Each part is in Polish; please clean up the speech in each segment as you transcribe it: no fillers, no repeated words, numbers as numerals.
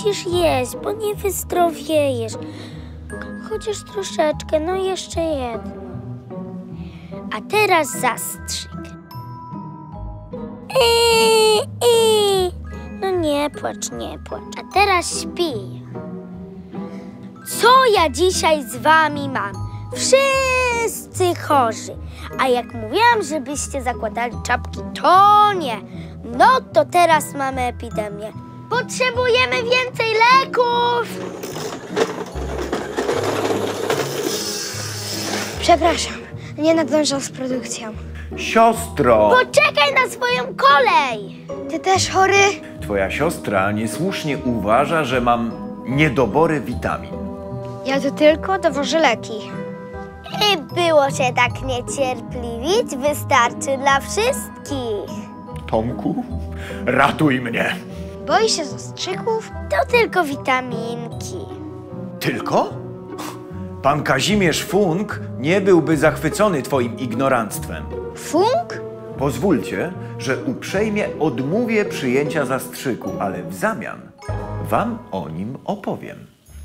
musisz jeść, bo nie wyzdrowiejesz. Chociaż troszeczkę, no jeszcze jedno. A teraz zastrzyk. No nie płacz, nie płacz. A teraz śpi. Co ja dzisiaj z wami mam? Wszyscy chorzy. A jak mówiłam, żebyście zakładali czapki, to nie. No to teraz mamy epidemię. Potrzebujemy więcej leków! Przepraszam, nie nadążam z produkcją. Siostro! Poczekaj na swoją kolej! Ty też chory? Twoja siostra niesłusznie uważa, że mam niedobory witamin. Ja tu tylko dowożę leki. I było się tak niecierpliwić, wystarczy dla wszystkich. Tomku, ratuj mnie! Boi się zastrzyków? To tylko witaminki. Tylko? Pan Kazimierz Funk nie byłby zachwycony twoim ignoranstwem. Funk? Pozwólcie, że uprzejmie odmówię przyjęcia zastrzyku, ale w zamian wam o nim opowiem.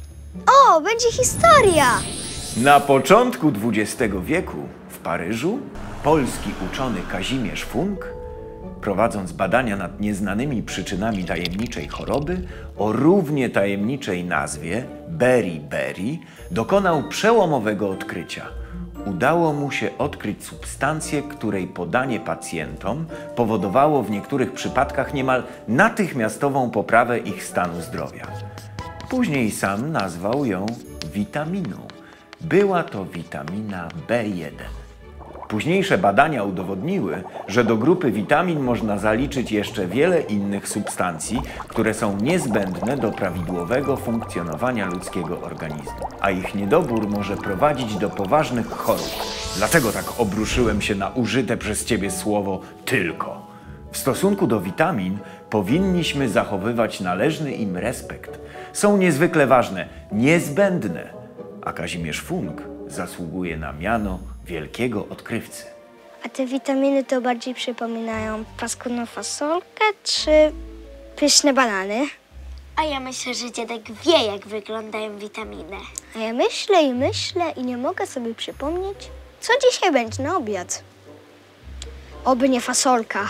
O, będzie historia! Na początku XX wieku w Paryżu polski uczony Kazimierz Funk, prowadząc badania nad nieznanymi przyczynami tajemniczej choroby o równie tajemniczej nazwie beriberi, dokonał przełomowego odkrycia. Udało mu się odkryć substancję, której podanie pacjentom powodowało w niektórych przypadkach niemal natychmiastową poprawę ich stanu zdrowia. Później sam nazwał ją witaminą. Była to witamina B1. Późniejsze badania udowodniły, że do grupy witamin można zaliczyć jeszcze wiele innych substancji, które są niezbędne do prawidłowego funkcjonowania ludzkiego organizmu, a ich niedobór może prowadzić do poważnych chorób. Dlatego tak obruszyłem się na użyte przez ciebie słowo tylko. W stosunku do witamin powinniśmy zachowywać należny im respekt. Są niezwykle ważne, niezbędne, a Kazimierz Funk zasługuje na miano wielkiego odkrywcy. A te witaminy to bardziej przypominają paskudną fasolkę czy pyszne banany? A ja myślę, że dziadek wie, jak wyglądają witaminy. A ja myślę i nie mogę sobie przypomnieć, co dzisiaj będzie na obiad. Oby nie fasolka.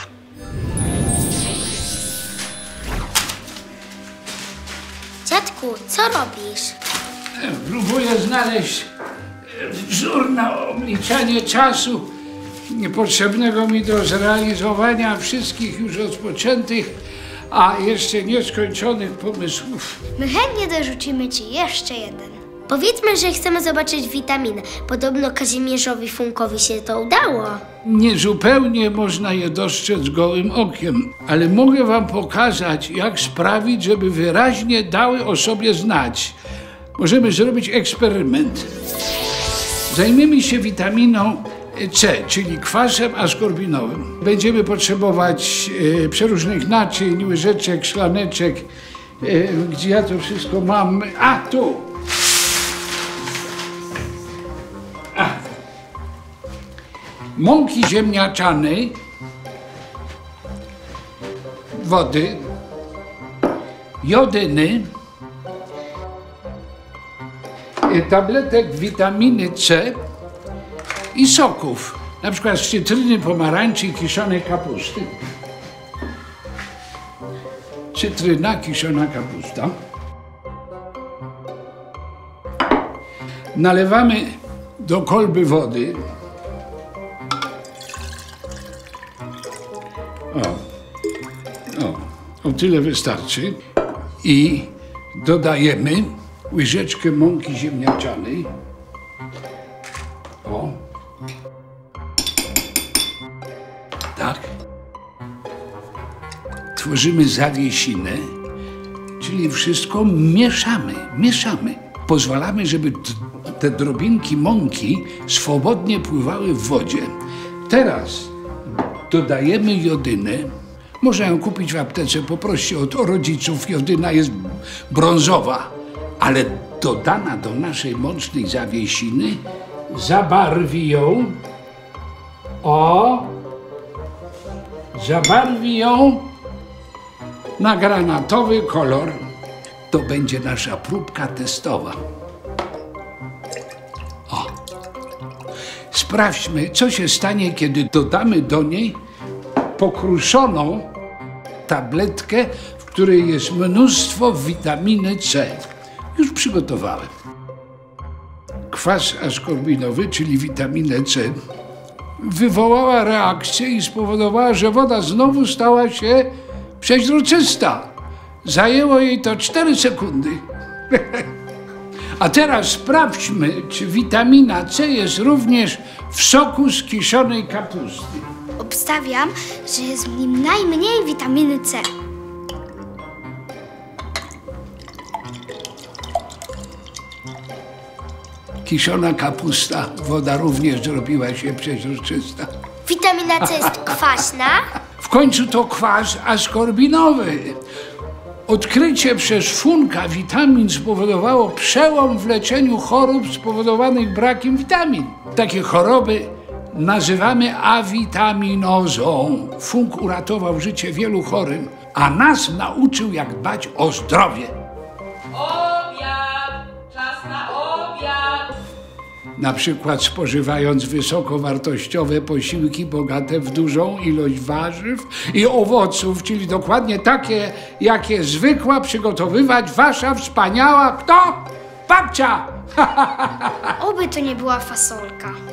Dziadku, co robisz? Próbuję znaleźć wzór na obliczanie czasu niepotrzebnego mi do zrealizowania wszystkich już rozpoczętych, a jeszcze nieskończonych pomysłów. My chętnie dorzucimy ci jeszcze jeden. Powiedzmy, że chcemy zobaczyć witaminy. Podobno Kazimierzowi Funkowi się to udało. Niezupełnie można je dostrzec gołym okiem, ale mogę wam pokazać, jak sprawić, żeby wyraźnie dały o sobie znać. Możemy zrobić eksperyment. Zajmiemy się witaminą C, czyli kwasem askorbinowym. Będziemy potrzebować przeróżnych naczyń, łyżeczek, szklaneczek. Gdzie ja to wszystko mam? A, tu! Mąki ziemniaczanej, wody, jodyny, tabletek witaminy C i soków, na przykład z cytryny, pomarańczy i kiszonej kapusty. Cytryna, kiszona kapusta. Nalewamy do kolby wody. O tyle wystarczy. I dodajemy łyżeczkę mąki ziemniaczanej. O. Tak. Tworzymy zawiesinę, czyli wszystko mieszamy. Pozwalamy, żeby te drobinki mąki swobodnie pływały w wodzie. Teraz dodajemy jodynę. Można ją kupić w aptece, poproście od rodziców. Jodyna jest brązowa, ale dodana do naszej mącznej zawiesiny zabarwi ją na granatowy kolor. To będzie nasza próbka testowa. O. Sprawdźmy, co się stanie, kiedy dodamy do niej pokruszoną tabletkę, w której jest mnóstwo witaminy C. Już przygotowałem. Kwas askorbinowy, czyli witaminę C, wywołała reakcję i spowodowała, że woda znowu stała się przeźroczysta. Zajęło jej to 4 sekundy. A teraz sprawdźmy, czy witamina C jest również w soku z kiszonej kapusty. Obstawiam, że jest w nim najmniej witaminy C. Kiszona kapusta, woda również zrobiła się przeźroczysta. Witamina C jest kwaśna? W końcu to kwas askorbinowy. Odkrycie przez Funka witamin spowodowało przełom w leczeniu chorób spowodowanych brakiem witamin. Takie choroby nazywamy awitaminozą. Funk uratował życie wielu chorym, a nas nauczył, jak dbać o zdrowie. Obiad! Czas na obiad! Na przykład spożywając wysokowartościowe posiłki bogate w dużą ilość warzyw i owoców, czyli dokładnie takie, jakie zwykła przygotowywać wasza wspaniała, kto? Babcia! Oby to nie była fasolka.